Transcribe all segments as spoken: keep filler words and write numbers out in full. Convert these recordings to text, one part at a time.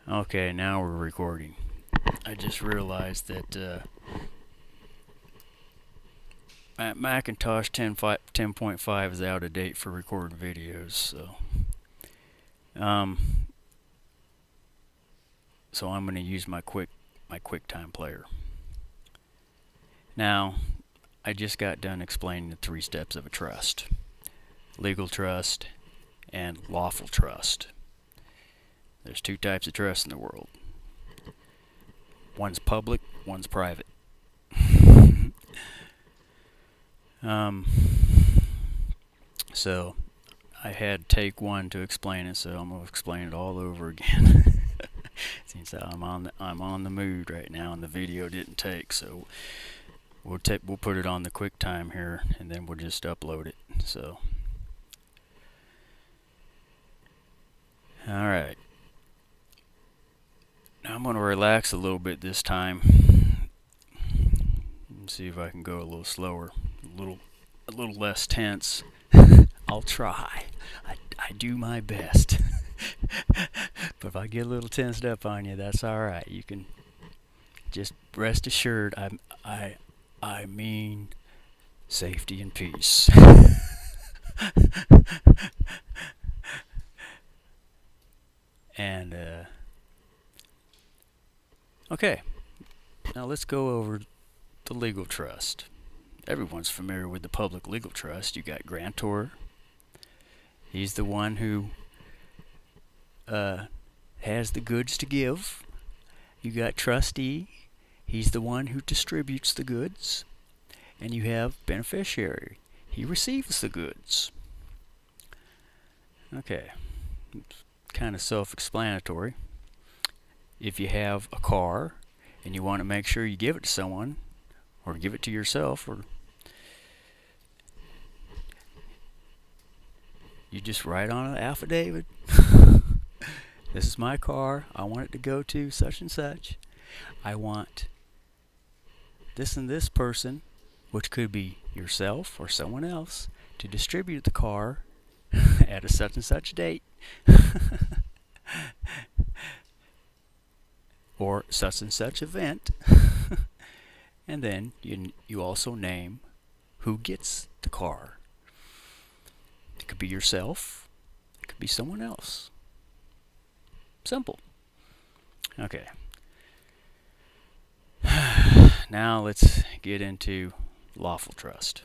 Okay, now we're recording. I just realized that uh, Macintosh ten point five is out of date for recording videos, so um, so I'm going to use my quick my QuickTime player. Now, I just got done explaining the three steps of a trust: legal trust and lawful trust. There's two types of trust in the world. One's public, one's private. um, so I had take one to explain it, so I'm gonna explain it all over again. Since I'm on the, I'm on the mood right now, and the video didn't take, so we'll take we'll put it on the QuickTime here, and then we'll just upload it. So, all right. Now I'm going to relax a little bit this time and see if I can go a little slower, a little, a little less tense. I'll try. I, I do my best. But if I get a little tensed up on you, that's all right. You can just rest assured. I I I mean safety and peace. and uh, okay. Now let's go over the legal trust. Everyone's familiar with the public legal trust. You got grantor. He's the one who uh, has the goods to give. You got trustee. He's the one who distributes the goods. And you have beneficiary. He receives the goods. Okay. It's kind of self-explanatory. If you have a car and you want to make sure you give it to someone, or give it to yourself, or you just write on an affidavit. This is my car. I want it to go to such and such. I want this and this person, which could be yourself or someone else, to distribute the car at a such and such date. Or such and such event. And then you, you also name who gets the car. It could be yourself. It could be someone else. Simple. Okay. Now let's get into lawful trust.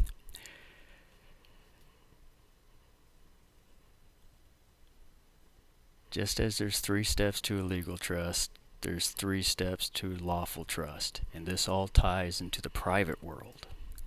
Just as there's three steps to a legal trust, there's three steps to lawful trust, and this all ties into the private world.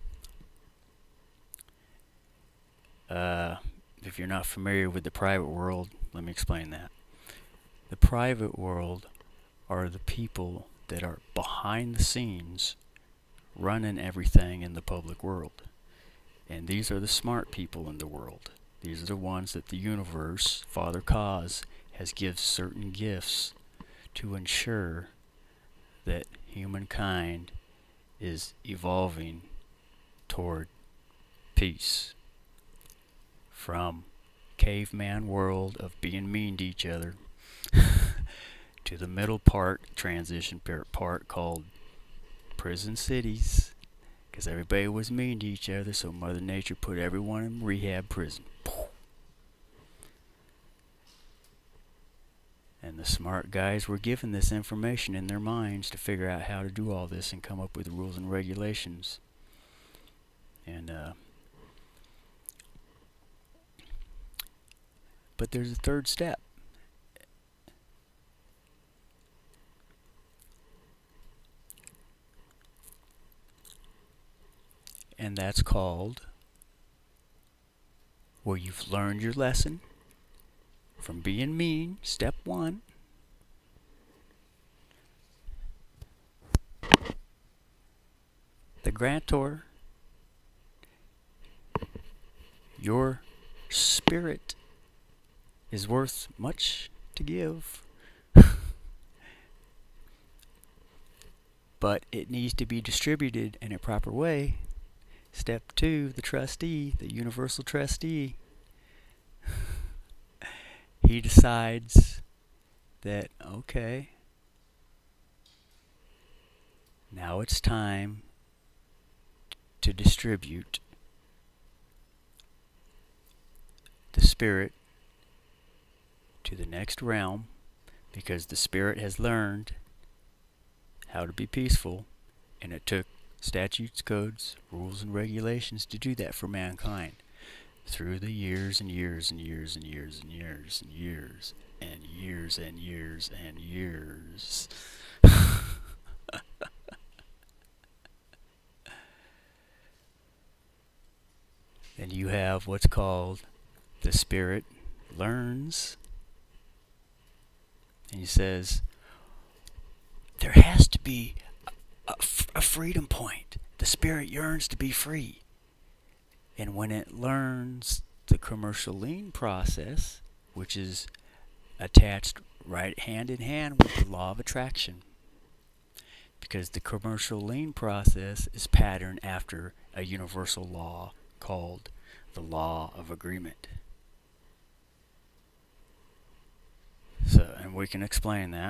Uh, if you're not familiar with the private world, let me explain that. The private world are the people that are behind the scenes running everything in the public world. And these are the smart people in the world. These are the ones that the universe, Father Cause, has given certain gifts to ensure that humankind is evolving toward peace. From caveman world of being mean to each other to the middle part, transition part called prison cities, because everybody was mean to each other, so Mother Nature put everyone in rehab prison. And the smart guys were given this information in their minds to figure out how to do all this and come up with rules and regulations. And uh, but there's a third step. And that's called, where you've learned your lesson from being mean, step one. The grantor, your spirit is worth much to give, but it needs to be distributed in a proper way. Step two, the trustee, the universal trustee. He decides that, okay, now it's time to distribute the spirit to the next realm, because the spirit has learned how to be peaceful, and it took statutes, codes, rules, and regulations to do that for mankind through the years and years and years and years and years and years and years and years and years. Then you have what's called the spirit learns, and he says there has to be a, a freedom point. The spirit yearns to be free. And when it learns the commercial lean process, which is attached right hand in hand with the law of attraction, because the commercial lean process is patterned after a universal law called the law of agreement. So, and we can explain that.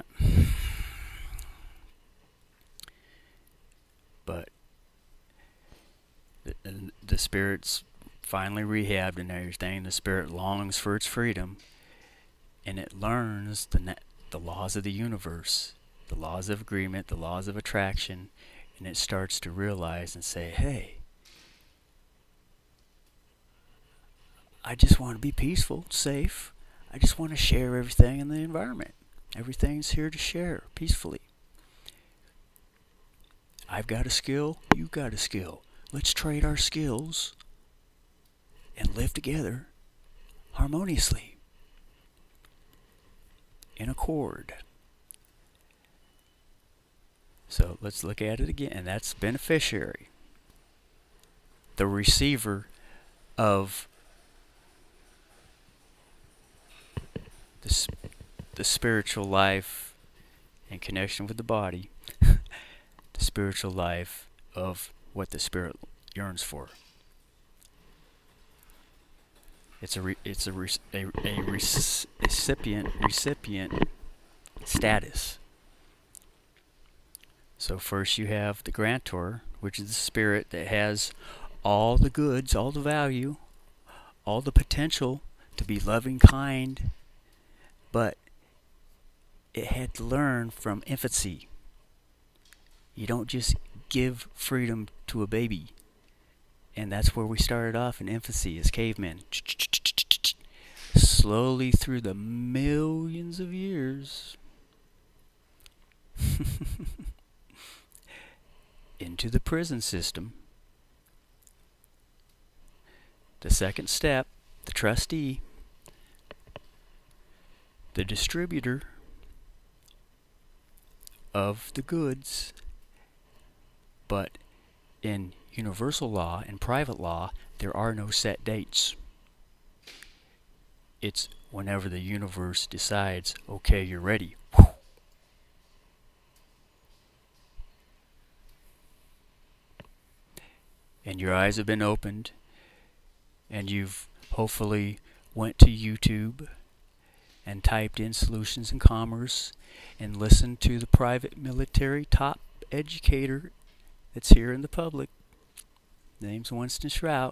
But the, the spirit's finally rehabbed and everything. The spirit longs for its freedom, and it learns the net, the laws of the universe, the laws of agreement, the laws of attraction, and it starts to realize and say, hey, I just want to be peaceful, safe. I just want to share everything in the environment. Everything's here to share peacefully. I've got a skill, you've got a skill. Let's trade our skills and live together harmoniously, in accord. So let's look at it again, and that's beneficiary. The receiver of the, the spiritual life in connection with the body, the spiritual life of what the spirit yearns for. It's a re, it's a, re, a, a re, recipient recipient status. So first you have the grantor, which is the spirit that has all the goods, all the value, all the potential to be loving, kind, but it had to learn from infancy. You don't just give freedom to a baby. And that's where we started off in infancy as cavemen. Slowly through the millions of years into the prison system. The second step, the trustee, the distributor of the goods. But in universal law and private law, there are no set dates. It's whenever the universe decides, okay, you're ready. And your eyes have been opened, and you've hopefully went to YouTube and typed in solutions in commerce and listened to the private military top educator that's here in the public. Name's Winston Shrout.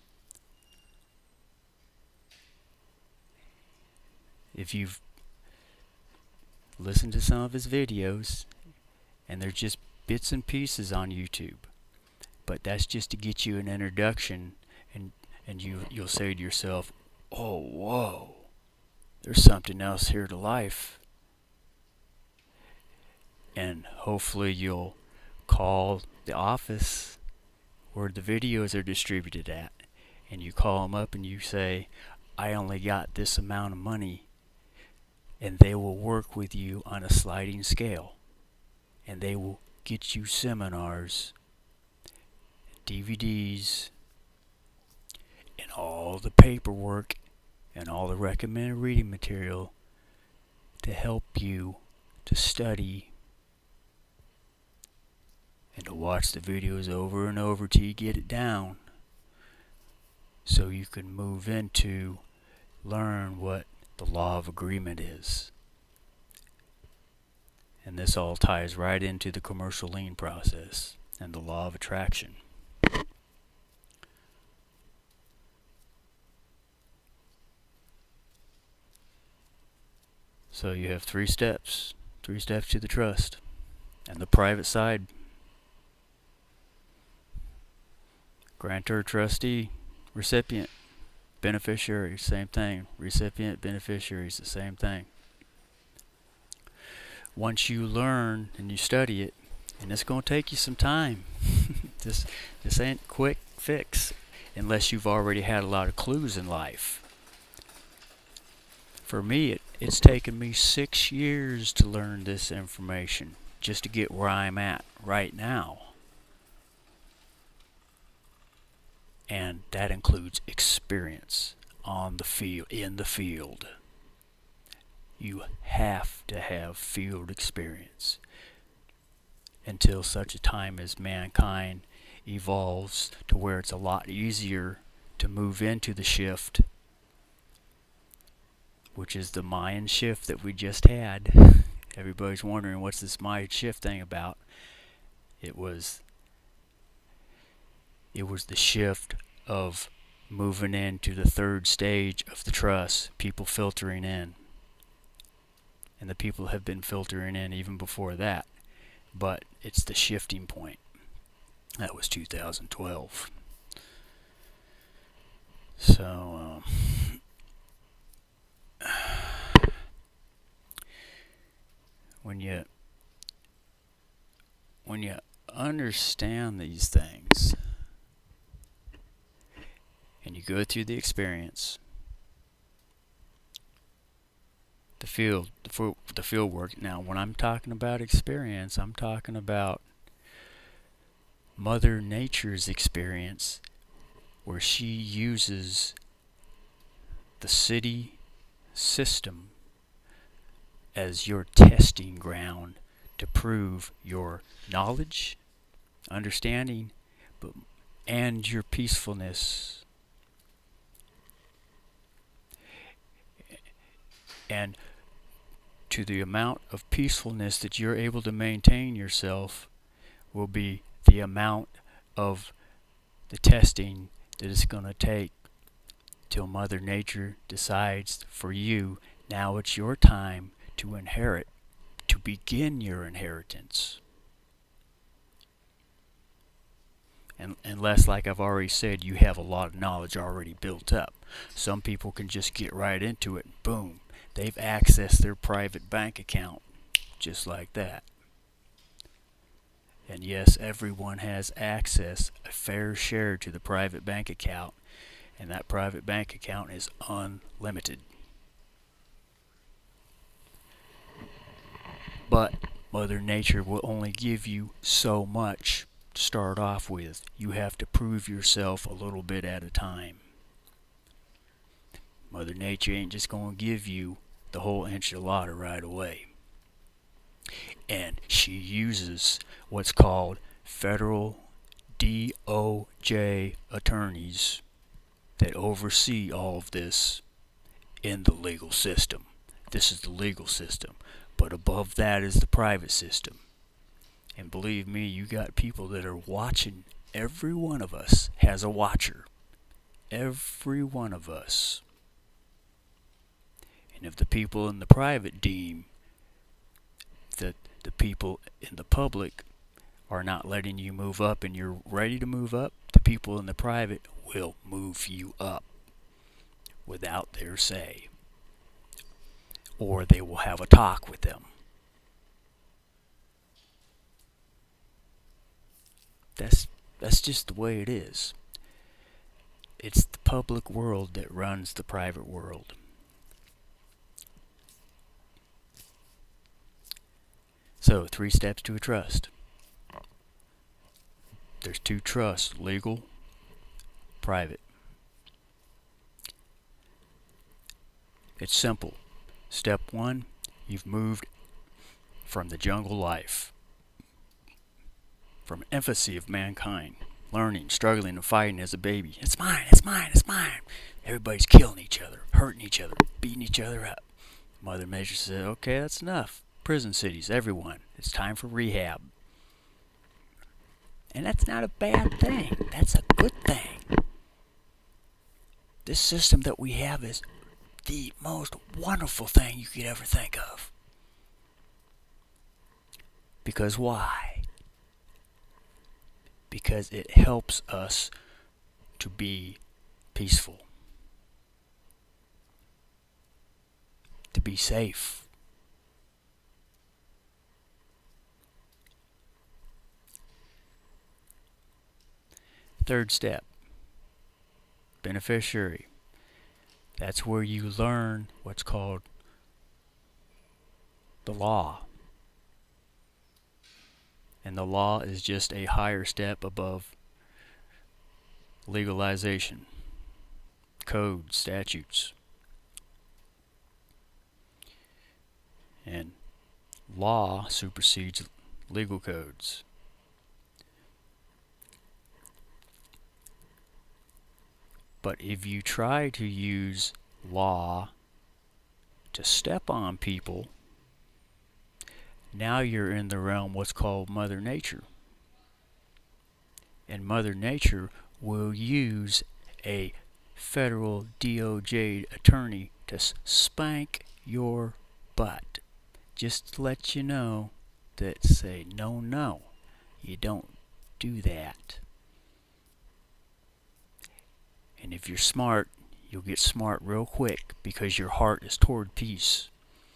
If you've listened to some of his videos, and they're just bits and pieces on YouTube, but that's just to get you an introduction, and and you you'll say to yourself, oh, whoa, there's something else here to life. And hopefully you'll call the office where the videos are distributed at, and you call them up and you say, I only got this amount of money, and they will work with you on a sliding scale, and they will get you seminars, D V Ds, and all the paperwork and all the recommended reading material to help you to study and to watch the videos over and over till you get it down, so you can move into learn what the law of agreement is And this all ties right into the commercial lien process and the law of attraction. So you have three steps, three steps to the trust. And the private side, grantor, trustee, recipient, beneficiary, same thing. Recipient, beneficiary is the same thing. Once you learn and you study it, and it's going to take you some time. this, this ain't quick fix unless you've already had a lot of clues in life. For me, it, it's taken me six years to learn this information just to get where I'm at right now. And that includes experience on the field, in the field. You have to have field experience until such a time as mankind evolves to where it's a lot easier to move into the shift, which is the Mayan shift that we just had. Everybody's wondering what's this Mayan shift thing about. It was it was the shift of moving into the third stage of the trust, people filtering in. And the people have been filtering in even before that. But it's the shifting point. That was two thousand twelve. So, um, when you when you understand these things and you go through the experience, the field, the, the field work. Now, when I'm talking about experience, I'm talking about Mother Nature's experience, where she uses the city system as your testing ground to prove your knowledge, understanding, but and your peacefulness. And to the amount of peacefulness that you're able to maintain yourself will be the amount of the testing that it's going to take till Mother Nature decides for you, now it's your time to inherit, to begin your inheritance. And unless, like I've already said, you have a lot of knowledge already built up. Some people can just get right into it and boom, they've accessed their private bank account just like that. And yes, everyone has access, a fair share to the private bank account, and that private bank account is unlimited. But Mother Nature will only give you so much to start off with. You have to prove yourself a little bit at a time. Mother Nature ain't just going to give you the whole enchilada right away. And she uses what's called federal D O J attorneys that oversee all of this in the legal system. This is the legal system. But above that is the private system. And believe me, you got people that are watching. Every one of us has a watcher. Every one of us. And if the people in the private deem that the people in the public are not letting you move up and you're ready to move up, the people in the private will move you up without their say. Or they will have a talk with them. That's that's just the way it is. It's the public world that runs the private world. So, three steps to a trust. There's two trusts, legal, private. It's simple. Step one, you've moved from the jungle life, from infancy of mankind, learning, struggling, and fighting as a baby. It's mine, it's mine, it's mine. Everybody's killing each other, hurting each other, beating each other up. Mother Nature said, okay, that's enough. prison cities, everyone. It's time for rehab. And that's not a bad thing. That's a good thing. This system that we have is the most wonderful thing you could ever think of. Because why? Because it helps us to be peaceful, to be safe. Third step, beneficiary. That's where you learn what's called the law. And the law is just a higher step above legalization, code, statutes. And law supersedes legal codes. But if you try to use law to step on people, now you're in the realm what's called Mother Nature. And Mother Nature will use a federal D O J attorney to spank your butt. Just to let you know that say, no, no, you don't do that. And if you're smart, you'll get smart real quick because your heart is toward peace.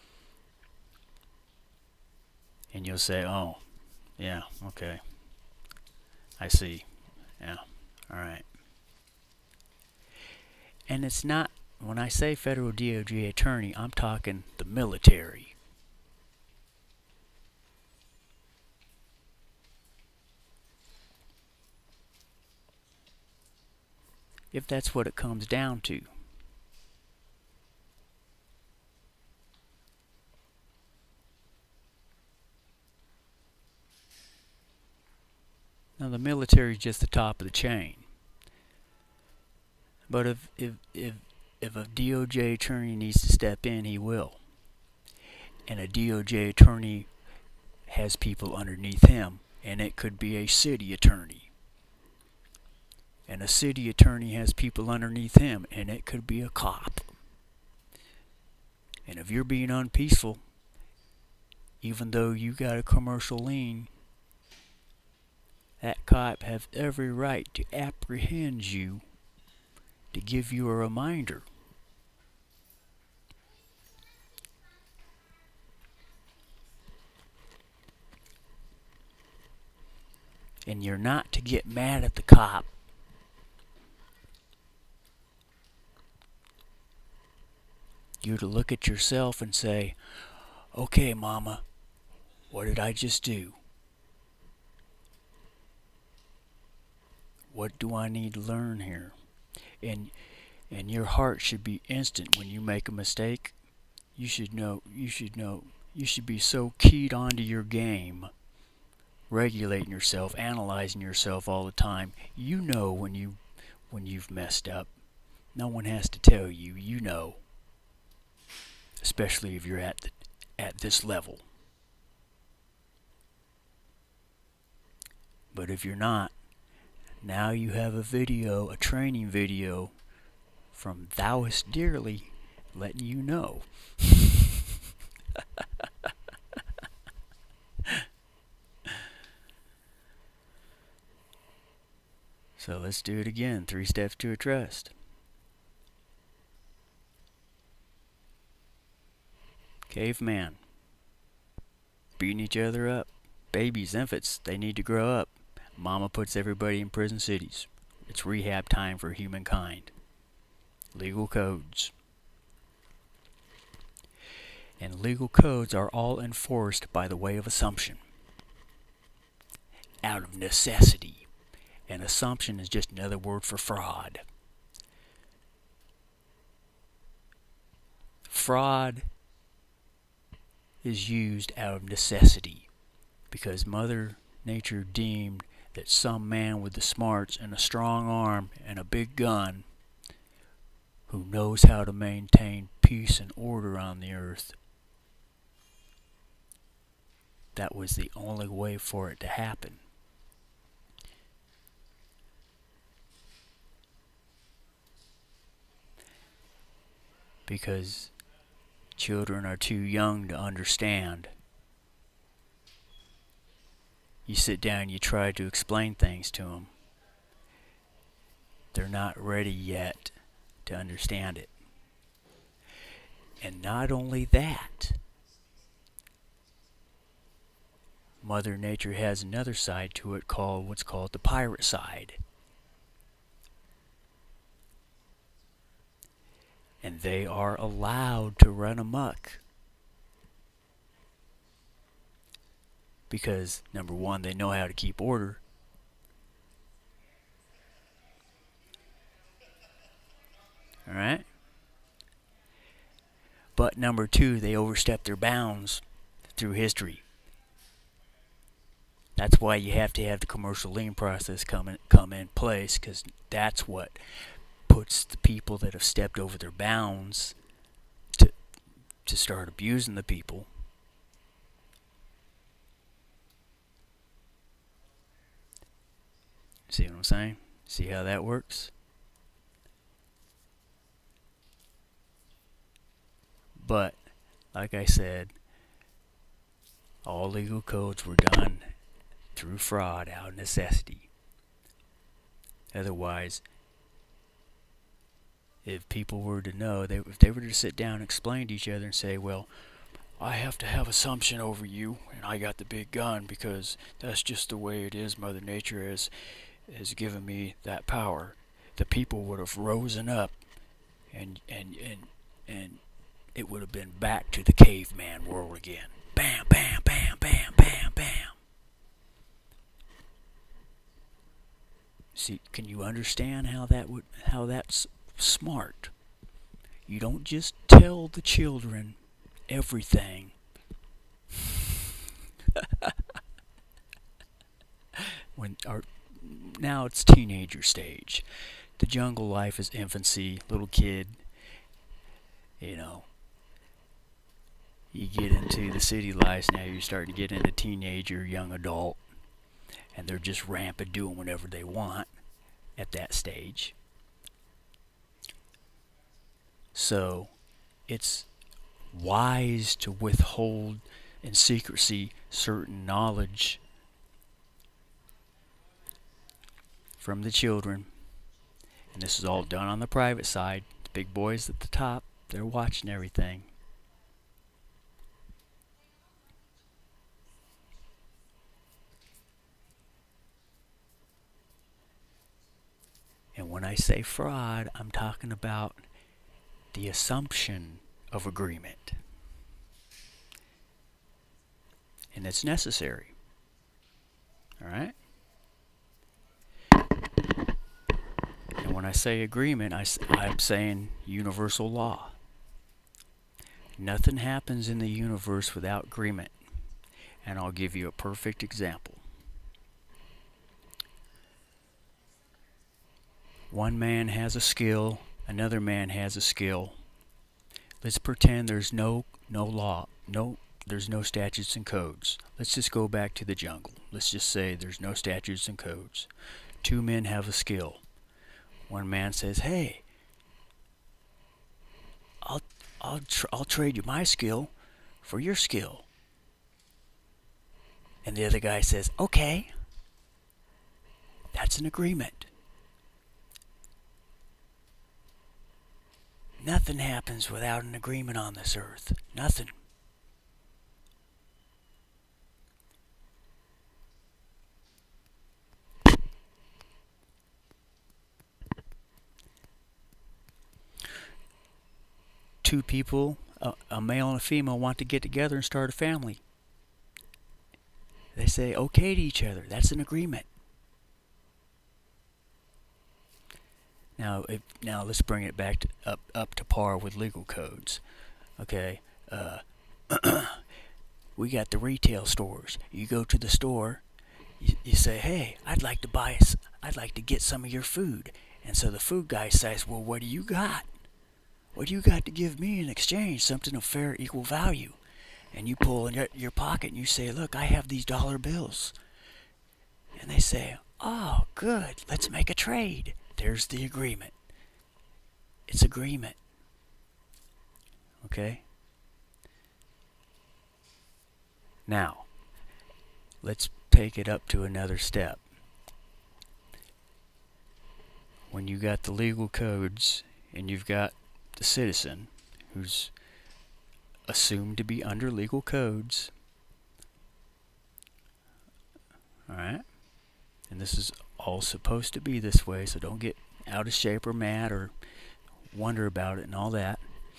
And you'll say, oh, yeah, okay. I see. Yeah, alright. And it's not, when I say federal D O J attorney, I'm talking the military. If that's what it comes down to. Now the military is just the top of the chain. But if if if if a D O J attorney needs to step in, he will. And a D O J attorney has people underneath him, and it could be a city attorney. And a city attorney has people underneath him, and it could be a cop. And if you're being unpeaceful, even though you got a commercial lien, that cop has every right to apprehend you to give you a reminder. And you're not to get mad at the cop. You're to look at yourself and say, okay, mama, what did I just do? What do I need to learn here? And and your heart should be instant when you make a mistake. You should know, you should know, you should be so keyed onto your game, regulating yourself, analyzing yourself all the time. You know when you when you've messed up. No one has to tell you, you know. Especially if you're at the, at this level. But if you're not, now you have a video, a training video from Thouist Dearly letting you know. So let's do it again. Three steps to a trust. Caveman. Beating each other up. Babies, infants, they need to grow up. Mama puts everybody in prison cities. It's rehab time for humankind. Legal codes. And legal codes are all enforced by the way of assumption. Out of necessity. And assumption is just another word for fraud. Fraud is used out of necessity because Mother Nature deemed that some man with the smarts and a strong arm and a big gun who knows how to maintain peace and order on the earth that was the only way for it to happen. Because children are too young to understand. You sit down, you try to explain things to them. They're not ready yet to understand it. And not only that, Mother Nature has another side to it called what's called the pirate side. And they are allowed to run amok. Because, number one, they know how to keep order. Alright? But number two, they overstep their bounds through history. That's why you have to have the commercial lien process come in, come in place, because that's what puts the people that have stepped over their bounds to, to start abusing the people. See what I'm saying? See how that works? But, like I said, all legal codes were done through fraud out of necessity. Otherwise, if people were to know, they, if they were to sit down and explain to each other and say, well, I have to have assumption over you, and I got the big gun because that's just the way it is. Mother Nature has, has given me that power. The people would have risen up, and and and and it would have been back to the caveman world again. Bam, bam, bam, bam, bam, bam. See, can you understand how that would, how that's smart? You don't just tell the children everything. when our, now it's teenager stage. The jungle life is infancy, little kid. You know, you get into the city life now. You're starting to get into teenager, young adult, and they're just rampant, doing whatever they want at that stage. So it's wise to withhold in secrecy certain knowledge from the children. And this is all done on the private side. The big boys at the top, they're watching everything. And when I say fraud, I'm talking about the assumption of agreement. And it's necessary. Alright? And when I say agreement, I, I'm saying universal law. Nothing happens in the universe without agreement. And I'll give you a perfect example. One man has a skill, another man has a skill. Let's pretend there's no no law, no there's no statutes and codes. Let's just go back to the jungle. Let's just say there's no statutes and codes. Two men have a skill. One man says, "Hey, I'll I'll tr I'll trade you my skill for your skill." And the other guy says, "Okay." That's an agreement. Nothing happens without an agreement on this earth. Nothing. Two people, a, a male and a female, want to get together and start a family. They say okay to each other. That's an agreement. Now, if, now let's bring it back to, up up to par with legal codes. Okay, uh, we got the retail stores. You go to the store, you, you say, "Hey, I'd like to buy, I'd like to get some of your food." And so the food guy says, "Well, what do you got? What do you got to give me in exchange? Something of fair, equal value." and you pull in your, your pocket and you say, look, I have these dollar bills. And they say, oh, good, let's make a trade. There's the agreement. It's agreement. Okay? Now, let's take it up to another step. When you got the legal codes and you've got the citizen who's assumed to be under legal codes, alright? And this is all supposed to be this way, so don't get out of shape or mad or wonder about it and all that.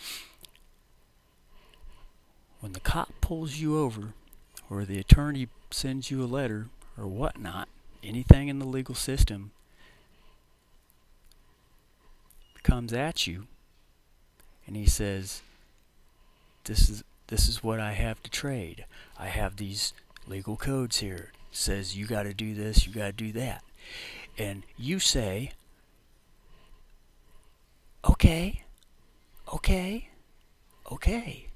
When the cop pulls you over, or the attorney sends you a letter, or whatnot, anything in the legal system comes at you, and he says, this is this is what I have to trade. I have these legal codes here. It says you got to do this, you got to do that. And you say, okay, okay, okay.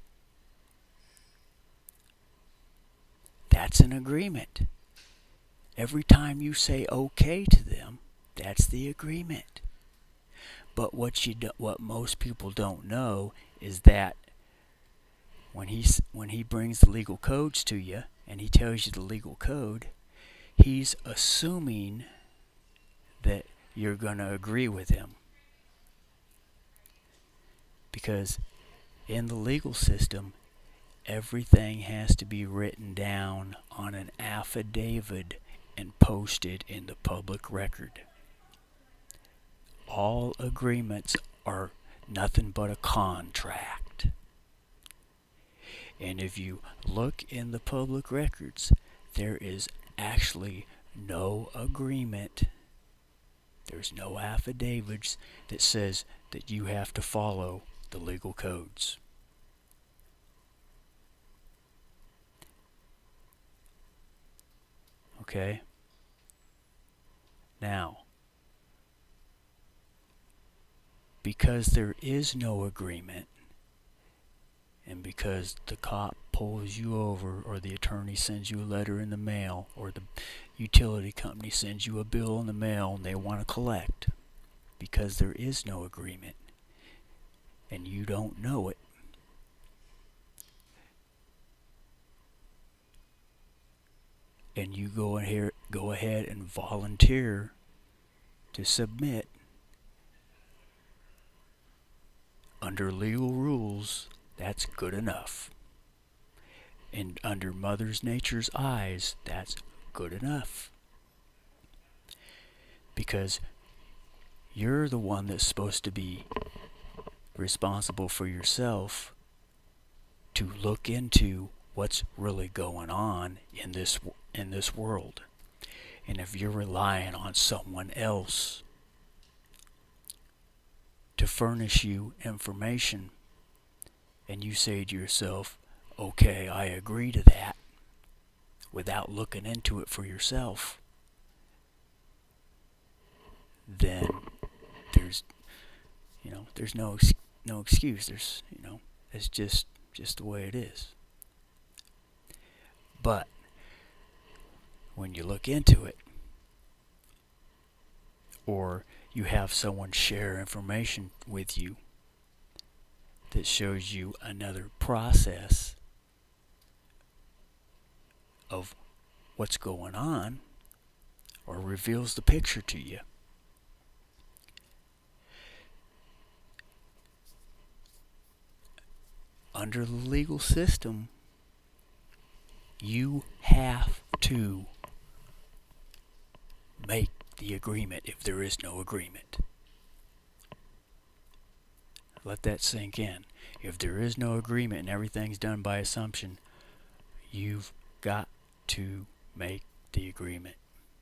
That's an agreement. Every time you say okay to them, that's the agreement. But what you do, what most people don't know is that when he's when he brings the legal codes to you and he tells you the legal code, he's assuming that you're going to agree with him. Because in the legal system, everything has to be written down on an affidavit and posted in the public record. All agreements are nothing but a contract. And if you look in the public records, there is actually no agreement. There's no affidavits that says that you have to follow the legal codes. Okay? Now, because there is no agreement, and because the cop pulls you over, or the attorney sends you a letter in the mail, or the utility company sends you a bill in the mail and they want to collect, because there is no agreement, and you don't know it, and you go ahead, go ahead and volunteer to submit under legal rules, that's good enough. And under Mother Nature's eyes, that's good enough. Because you're the one that's supposed to be responsible for yourself to look into what's really going on in this in this world. And if you're relying on someone else to furnish you information, and you say to yourself, okay, I agree to that, without looking into it for yourself, then there's, you know, there's no no excuse. There's, you know, it's just just the way it is. But when you look into it, or you have someone share information with you that shows you another process of what's going on, or reveals the picture to you, under the legal system, you have to make the agreement if there is no agreement. Let that sink in. If there is no agreement and everything's done by assumption, you've got to make the agreement.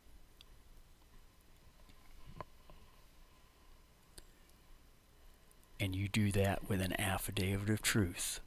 And you do that with an affidavit of truth.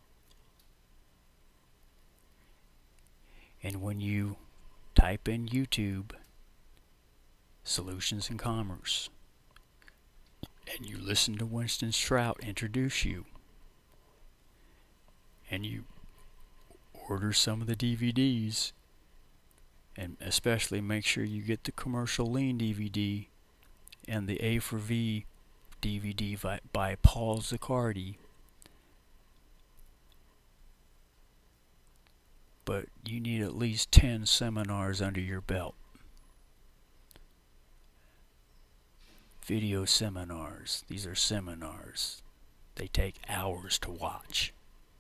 And when you type in YouTube, Solutions in Commerce, and you listen to Winston Strout introduce you, and you order some of the D V Ds, and especially make sure you get the Commercial Lean D V D and the A for V D V D by, by Paul Zaccardi. But you need at least ten seminars under your belt. Video seminars. These are seminars. They take hours to watch.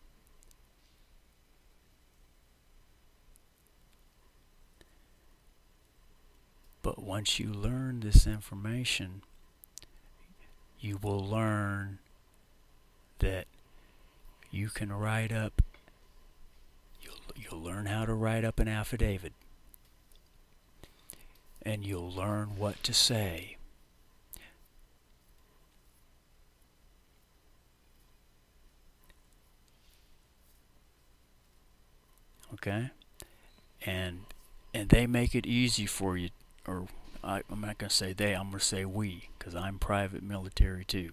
But once you learn this information, you will learn that you can write up, you'll, you'll learn how to write up an affidavit, and you'll learn what to say. Okay? And and they make it easy for you. Or I, I'm not going to say they, I'm going to say we, because I'm private military too.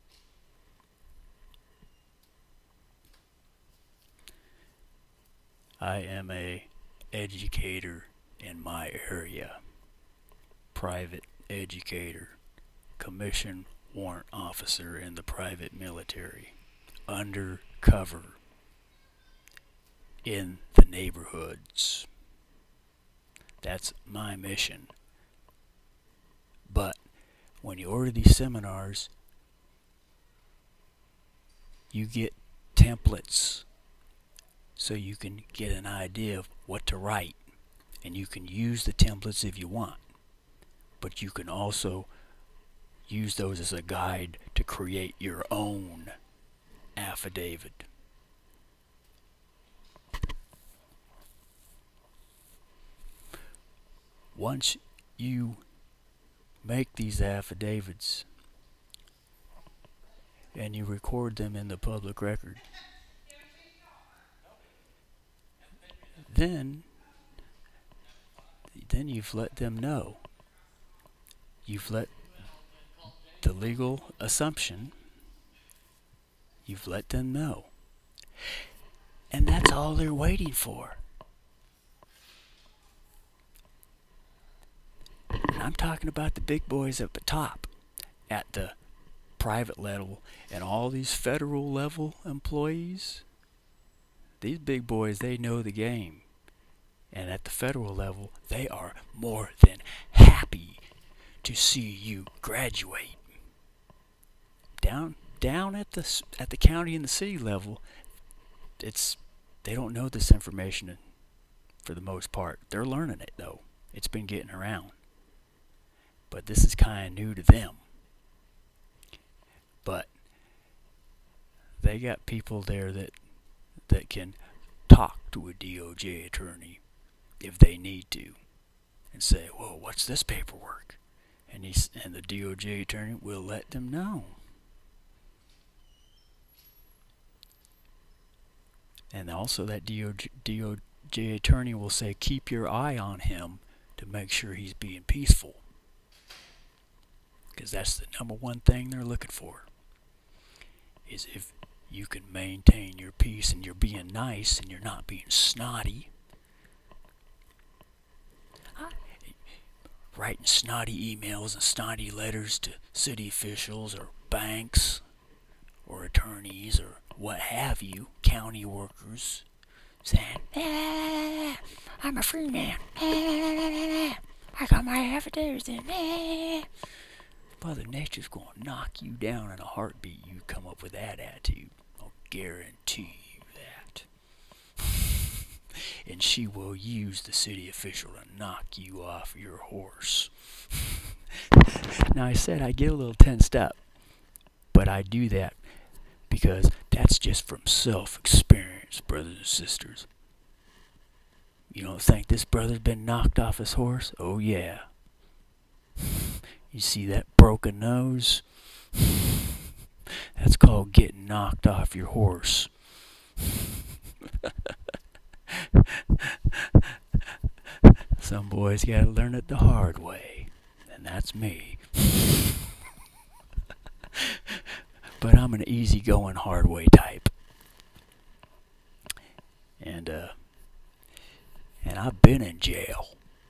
I am a educator in my area. Private educator. Commissioned warrant officer in the private military. Undercover. In the neighborhoods. That's my mission. But when you order these seminars, you get templates so you can get an idea of what to write, and you can use the templates if you want, but you can also use those as a guide to create your own affidavit. Once you make these affidavits and you record them in the public record, then then you've let them know. You've let the legal assumption, you've let them know. And that's all they're waiting for. I'm talking about the big boys at the top, at the private level, and all these federal level employees. These big boys, they know the game. And at the federal level, they are more than happy to see you graduate. Down down at the at the county and the city level, it's they don't know this information for the most part. They're learning it though. It's been getting around. But this is kind of new to them. But they got people there that that can talk to a D O J attorney if they need to, and say, "Whoa, what's this paperwork?" And he's and the D O J attorney will let them know. And also that D O J attorney will say, "Keep your eye on him to make sure he's being peaceful." Because that's the number one thing they're looking for, is if you can maintain your peace and you're being nice and you're not being snotty. Writing snotty emails and snotty letters to city officials or banks or attorneys or what have you, county workers, saying, ah, I'm a free man. Ah, I got my affidavits in. Ah. Mother Nature's going to knock you down in a heartbeat. You come up with that attitude. I'll guarantee you that. And she will use the city official to knock you off your horse. Now I said I get a little tensed up, but I do that because that's just from self-experience, brothers and sisters. You don't think this brother's been knocked off his horse? Oh yeah. You see that broken nose? That's called getting knocked off your horse. Some boys gotta learn it the hard way, and that's me. But I'm an easygoing, hard way type. And uh, And I've been in jail.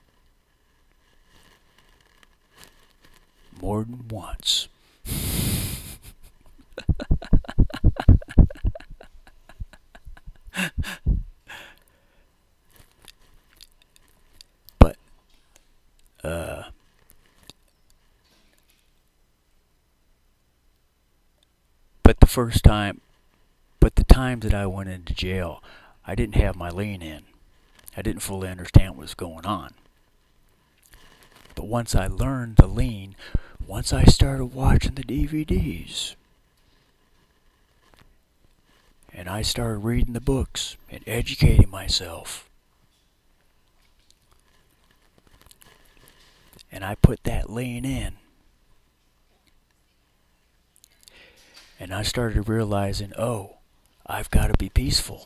More than once. But, uh, but the first time, but the time that I went into jail, I didn't have my lean in. I didn't fully understand what was going on. But once I learned the lean, once I started watching the D V Ds, and I started reading the books and educating myself, and I put that lean in, and I started realizing, oh, I've got to be peaceful.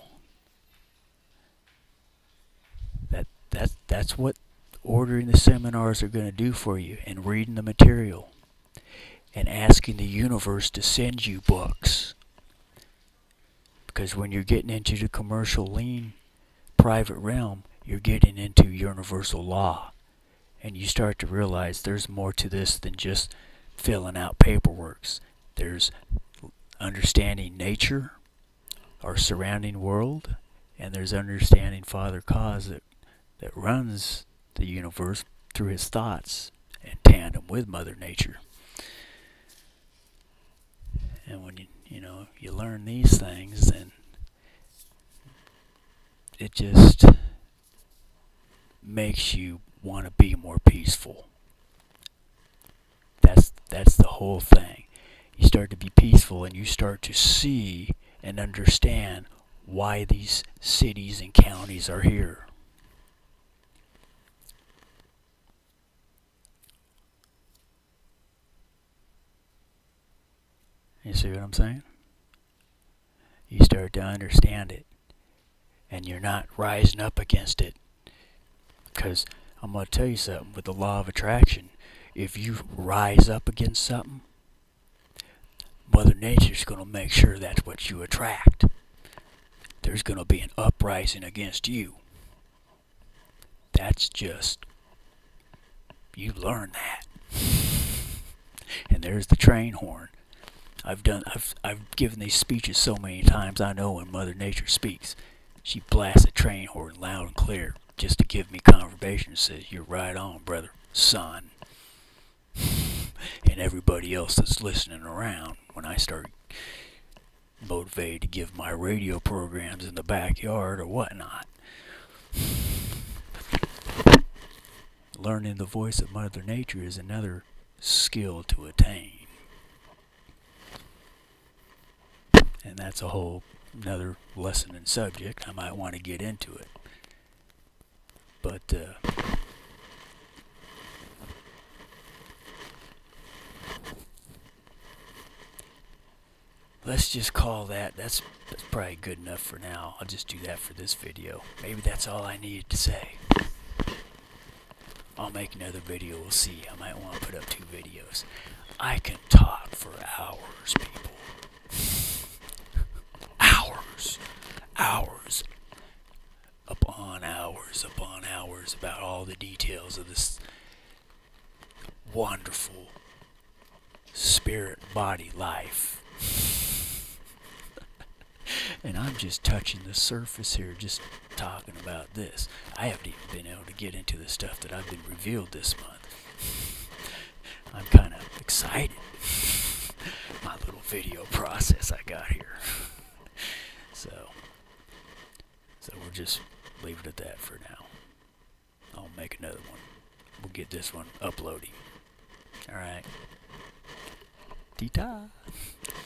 That that that's what ordering the seminars are going to do for you, and reading the material, and asking the universe to send you books. Because when you're getting into the commercial lean private realm, you're getting into universal law. And you start to realize there's more to this than just filling out paperwork. There's understanding nature, our surrounding world, and there's understanding Father Cause that, that runs the universe through his thoughts in tandem with Mother Nature. And when you, you know, you learn these things, then it just makes you want to be more peaceful. That's that's the whole thing. You start to be peaceful, and you start to see and understand why these cities and counties are here. You see what I'm saying? You start to understand it, and you're not rising up against it. Because I'm going to tell you something, with the law of attraction, if you rise up against something, Mother Nature's going to make sure that's what you attract. There's going to be an uprising against you. That's just, you learn that. And there's the train horn. I've done, I've, I've given these speeches so many times. I know when Mother Nature speaks, she blasts a train horn loud and clear, just to give me confirmation. Says, "You're right on, brother, son." And everybody else that's listening around, when I start motivated to give my radio programs in the backyard or whatnot. Learning the voice of Mother Nature is another skill to attain. And that's a whole another lesson and subject. I might want to get into it. But, uh, let's just call that, that's, that's probably good enough for now. I'll just do that for this video. Maybe that's all I needed to say. I'll make another video, we'll see. I might want to put up two videos. I can talk for hours, people. Hours. Hours. Upon hours, upon hours about all the details of this wonderful spirit body life. And I'm just touching the surface here, just talking about this. I haven't even been able to get into the stuff that I've been revealed this month. I'm kind of excited. My little video process I got here. So, so we'll just leave it at that for now. I'll make another one. We'll get this one uploading. Alright. Tita.